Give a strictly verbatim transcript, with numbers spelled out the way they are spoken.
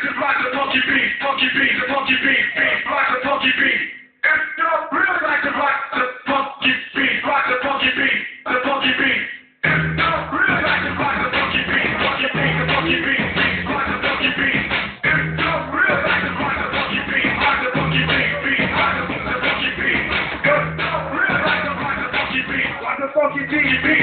like to rock the funky beat, funky beat, the funky beat, beat, rock the funky beat. If you really like to rock the funky beat, rock the funky beat, the funky beat. If you really like to rock the funky beat, funky beat, the funky beat, beat, rock the funky beat. If you really like to rock the funky beat, rock the funky beat, beat, rock the funky beat. If you really like to rock the funky beat, rock the funky beat, beat.